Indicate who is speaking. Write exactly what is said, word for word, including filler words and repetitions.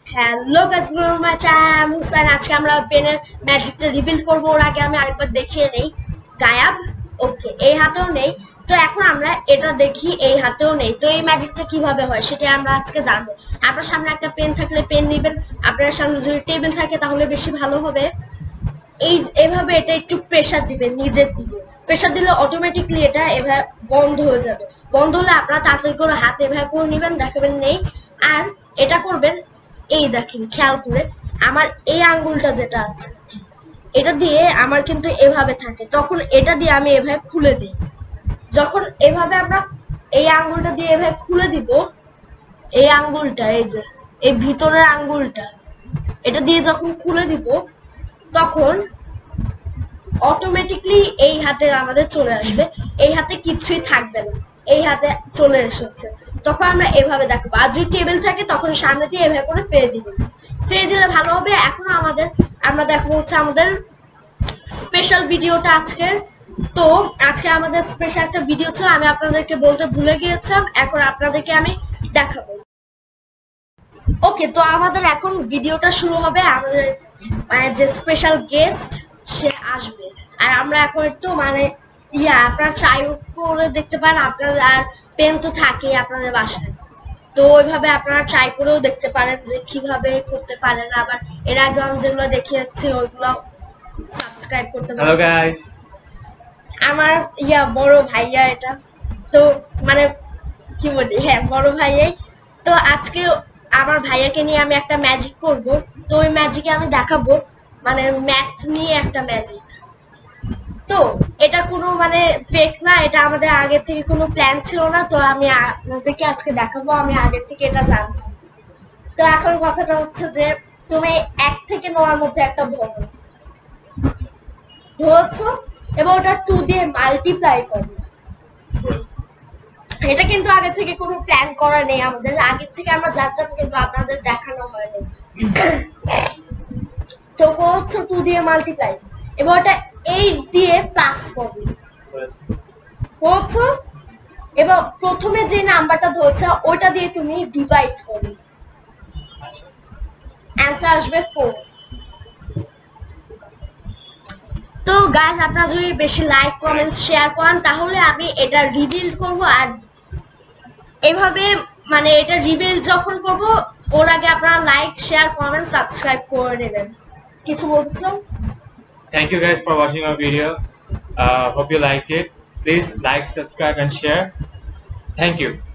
Speaker 1: Hello guys, my channel মুসান। আজকে আমরা পেনের ম্যাজিকটা রিভিল করব। ওর আগে আমি আরেকবার দেখিয়ে নেই। গায়াব। ওকে, এই হাতেও নেই। তো এখন আমরা এটা দেখি, এই হাতেও নেই। তো এই ম্যাজিকটা কিভাবে হয় সেটা আমরা আজকে জানবো। আপনার সামনে একটা পেন থাকলে পেন নেবেন। আপনার সামনে যদি টেবিল থাকে তাহলে বেশি ভালো হবে। এই এভাবে এটা একটু প্রেসার দিবেন, নিজের দিকে প্রেসার দিলে অটোমেটিকলি এটা এভাবে বন্ধ হয়ে যাবে। বন্ধ হলে আপনারা তাড়াতাড়ি করে হাতে এভাবে করে নেবেন, দেখাবেন নেই। আর এটা করবেন, এই দেখেন খেয়াল করে, আমার এই আঙ্গুলটা যেটা আছে এটা দিয়ে আমার কিন্তু এভাবে থাকে, তখন এটা দিয়ে আমি এভাবে খুলে দিই। যখন এভাবে আমরা এই আঙ্গুলটা দিয়ে এভাবে খুলে দিব, এই আঙ্গুলটা, এই যে এই ভিতরের আঙ্গুলটা, এটা দিয়ে যখন খুলে দিব তখন অটোমেটিকলি এই হাতে আমাদের চলে আসবে। এই হাতে কিছুই থাকবে না, এই হাতে চলে এসেছে। তখন আমরা এভাবে দেখবো। আর যদি টেবিল থাকে তখন সামনে দিয়ে এভাবে করে ফেলে দিব, ফেলে দিলে ভালো হবে। এখন আমাদের আমরা দেখবো হচ্ছে আমাদের স্পেশাল ভিডিওটা আজকের। তো আজকে আমাদের স্পেশাল একটা ভিডিও ছিল, আমি আপনাদেরকে বলতে ভুলে গিয়েছিলাম, এখন আপনাদেরকে আমি দেখাবো। ওকে, তো আমাদের এখন ভিডিওটা শুরু হবে। আমাদের যে স্পেশাল গেস্ট সে আসবে, আর আমরা এখন একটু মানে ইয়া আপনারা ট্রাই করে দেখতে পারেন। আপনার আর পেন তো থাকে আপনাদের বাসায়, তো ওইভাবে আপনারা ট্রাই করেও দেখতে পারেন যে কিভাবে করতে পারেন। আবার এর আগে আমি যেগুলো দেখিয়েছি ওইগুলো সাবস্ক্রাইব করতে পারেন।
Speaker 2: হ্যালো গাইস,
Speaker 1: আমার ইয়া বড় ভাইয়া এটা, তো মানে কি বলি, হ্যাঁ বড় ভাইয়াই। তো আজকে আমার ভাইয়াকে নিয়ে আমি একটা ম্যাজিক করব। তো ওই ম্যাজিকে আমি দেখাবো, মানে ম্যাথ নিয়ে একটা ম্যাজিক। তো এটা কোনো মানে ফেক না, এটা আমাদের আগে থেকে কোনো প্ল্যান ছিল না। তো আমি আপনাদেরকে আজকে দেখাবো, আমি আগে থেকে এটা জানতাম। তো এখন কথাটা হচ্ছে যে তুমি এক থেকে নয়ের মধ্যে একটা ধরো, ধরছো, এবং ওটা টু দিয়ে মাল্টিপ্লাই করো। এটা কিন্তু আগে থেকে কোনো প্ল্যান করা নেই আমাদের, আগে থেকে আমরা জানতাম কিন্তু আপনাদের দেখানো হয়নি। তো হচ্ছে টু দিয়ে মাল্টিপ্লাই, এবং ওটা এইট দিয়ে প্লাস করবে হচ্ছে, এবং প্রথমে যে নাম্বারটা ধরছে ওটা দিয়ে তুমি ডিভাইড করবে, অ্যান্সার আসবে ফোর। তো গাইস, আপনারা যদি বেশি লাইক কমেন্ট শেয়ার করেন তাহলে আমি এটা রিভিল করব। আর এভাবে মানে এটা রিভিল যখন করব ওর আগে আপনারা লাইক শেয়ার কমেন্ট সাবস্ক্রাইব করে নেবেন। কিছু বলছো?
Speaker 2: thank you guys for watching our video. Uh, hope you liked it. Please like, subscribe and share. Thank you.